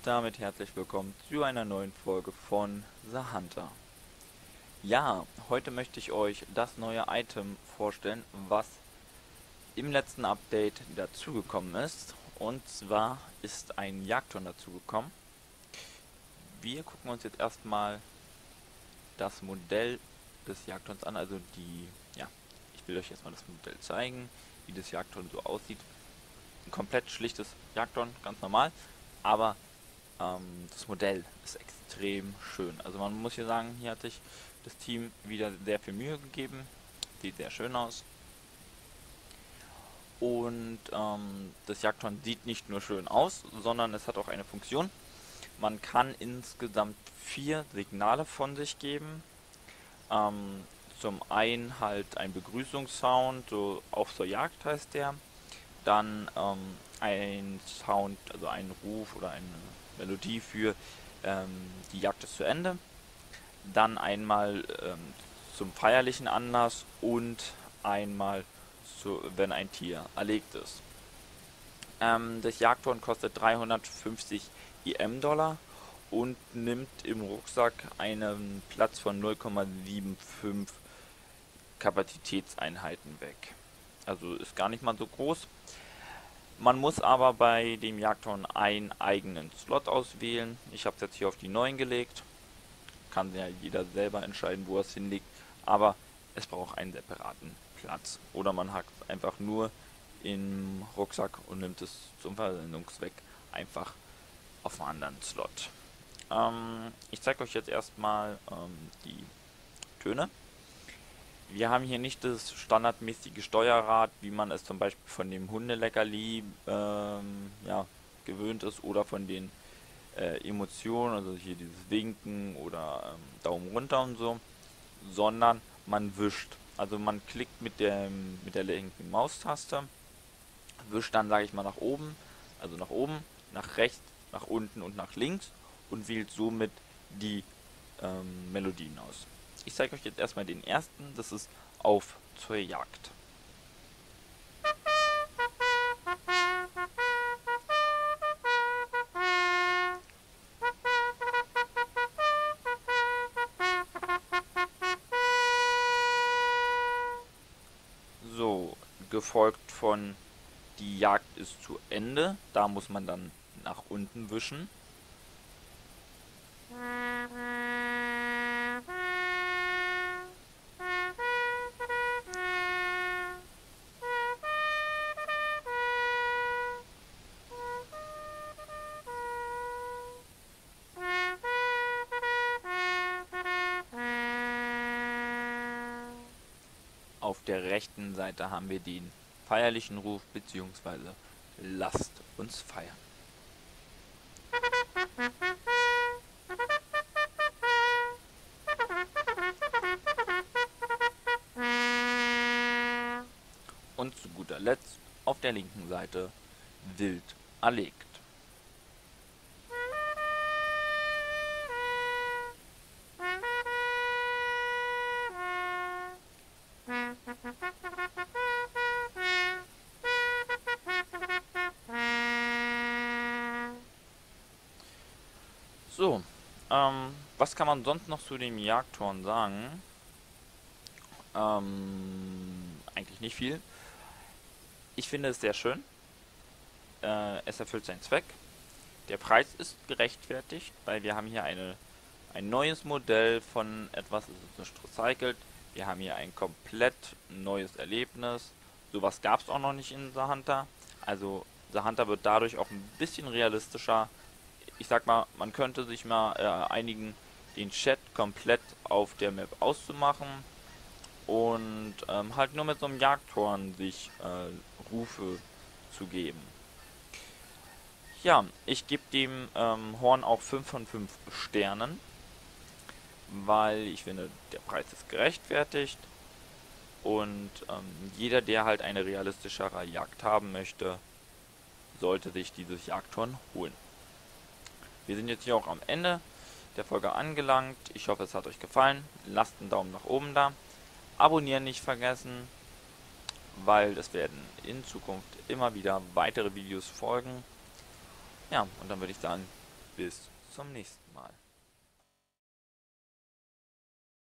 damit herzlich willkommen zu einer neuen Folge von The Hunter. Ja, heute möchte ich euch das neue Item vorstellen, was im letzten Update dazugekommen ist. Und zwar ist ein Jagdhorn dazugekommen. Wir gucken uns jetzt erstmal das Modell des Jagdhorns an, also ich will euch erstmal das Modell zeigen, wie das Jagdhorn so aussieht. Ein komplett schlichtes Jagdhorn, ganz normal, aber das Modell ist extrem schön. Also man muss hier sagen, hier hat sich das Team wieder sehr viel Mühe gegeben. Sieht sehr schön aus. Und das Jagdhorn sieht nicht nur schön aus, sondern es hat auch eine Funktion. Man kann insgesamt 4 Signale von sich geben. Zum einen halt ein Begrüßungssound, so auf zur Jagd heißt der. Dann ein Sound, also ein Ruf oder eine Melodie für die Jagd ist zu Ende. Dann einmal zum feierlichen Anlass und einmal wenn ein Tier erlegt ist. Das Jagdhorn kostet 350 IM-Dollar und nimmt im Rucksack einen Platz von 0,75 Kapazitätseinheiten weg. Also ist gar nicht mal so groß. Man muss aber bei dem Jagdhorn einen eigenen Slot auswählen. Ich habe es jetzt hier auf die 9 gelegt. Kann ja jeder selber entscheiden, wo er es hinlegt. Aber es braucht einen separaten Platz. Oder man hackt es einfach nur im Rucksack und nimmt es zum Versendungszweck einfach auf einen anderen Slot. Ich zeige euch jetzt erstmal die Töne. Wir haben hier nicht das standardmäßige Steuerrad, wie man es zum Beispiel von dem Hundeleckerli gewöhnt ist oder von den Emotionen, also hier dieses Winken oder Daumen runter und so, sondern man wischt. Also man klickt mit der linken Maustaste, wischt dann, sage ich mal, nach oben, also nach oben, nach rechts, nach unten und nach links und wählt somit die Melodien aus. Ich zeige euch jetzt erstmal den ersten, das ist Auf zur Jagd. So, gefolgt von Die Jagd ist zu Ende, da muss man dann nach unten wischen. Auf der rechten Seite haben wir den feierlichen Ruf bzw. Lasst uns feiern. Und zu guter Letzt auf der linken Seite wild erlegt. So, was kann man sonst noch zu dem Jagdhorn sagen? Eigentlich nicht viel. Ich finde es sehr schön. Es erfüllt seinen Zweck. Der Preis ist gerechtfertigt, weil wir haben hier ein neues Modell von etwas, es ist nicht recycelt. Wir haben hier ein komplett neues Erlebnis. Sowas gab es auch noch nicht in The Hunter. Also The Hunter wird dadurch auch ein bisschen realistischer. Ich sag mal, man könnte sich mal einigen, den Chat komplett auf der Map auszumachen und halt nur mit so einem Jagdhorn sich Rufe zu geben. Ja, ich gebe dem Horn auch 5 von 5 Sternen, weil ich finde, der Preis ist gerechtfertigt und jeder, der halt eine realistischere Jagd haben möchte, sollte sich dieses Jagdhorn holen. Wir sind jetzt hier auch am Ende der Folge angelangt. Ich hoffe, es hat euch gefallen. Lasst einen Daumen nach oben da. Abonnieren nicht vergessen, weil es werden in Zukunft immer wieder weitere Videos folgen. Ja, und dann würde ich sagen, bis zum nächsten Mal.